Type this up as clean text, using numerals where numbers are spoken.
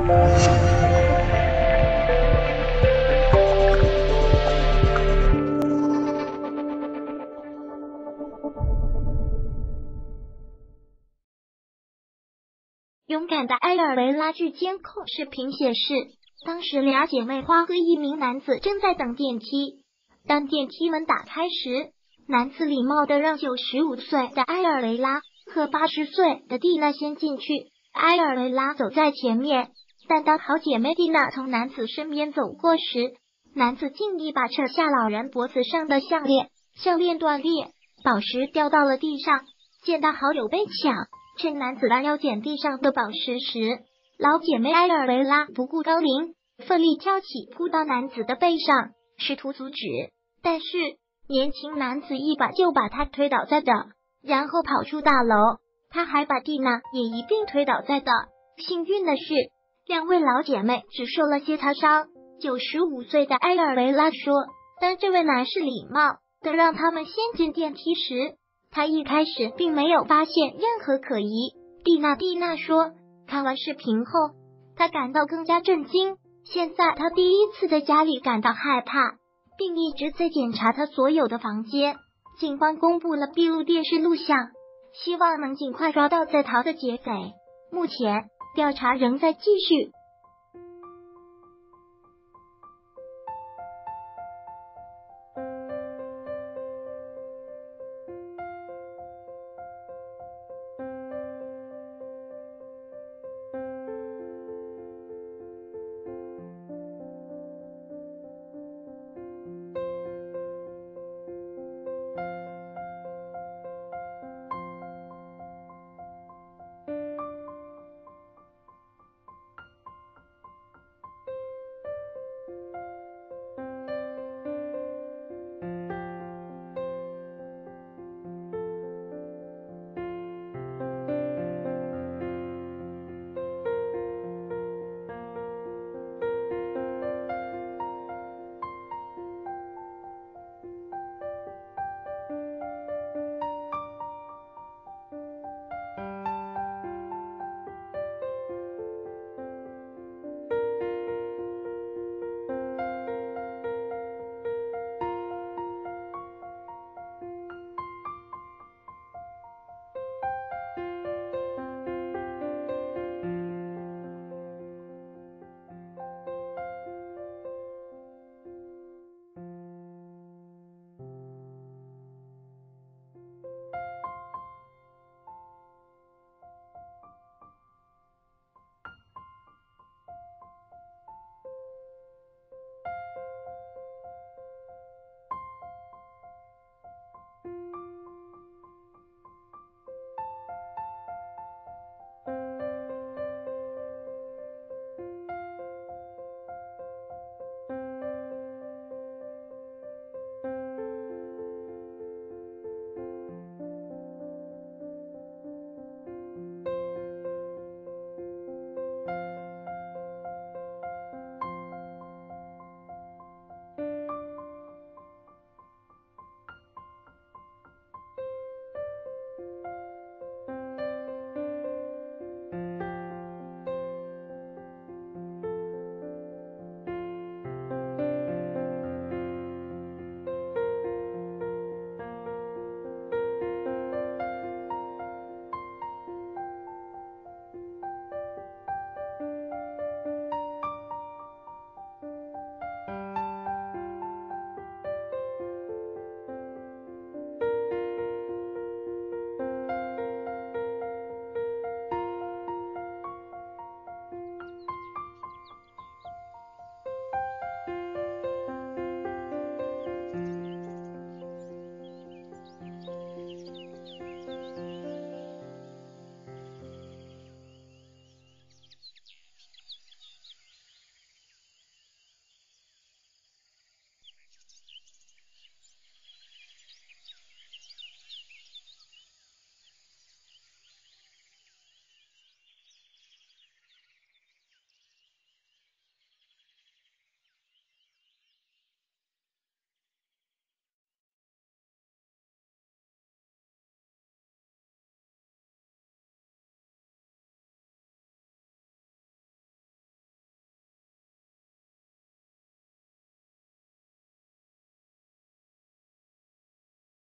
勇敢的埃尔维拉。据监控视频显示，当时俩姐妹花和一名男子正在等电梯。当电梯门打开时，男子礼貌地让95岁的埃尔维拉和80岁的蒂娜先进去。埃尔维拉走在前面，但当好姐妹蒂娜从男子身边走过时，男子竟一把扯下老人脖子上的项链，项链断裂，宝石掉到了地上。见到好友被抢，趁男子弯腰捡地上的宝石时，老姐妹埃尔维拉不顾高龄，奋力跳起扑到男子的背上，试图阻止，但是年轻男子一把就把她推倒在地，然后跑出大楼。他还把蒂娜也一并推倒在地。幸运的是，两位老姐妹只受了些擦伤。95岁的埃尔维拉说，当这位男士礼貌的让他们先进电梯时，他一开始并没有发现任何可疑。蒂娜说，看完视频后，她感到更加震惊。现在她第一次在家里感到害怕，并一直在检查她所有的房间。警方公布了闭路电视录像，希望能尽快抓到在逃的劫匪。目前调查仍在继续。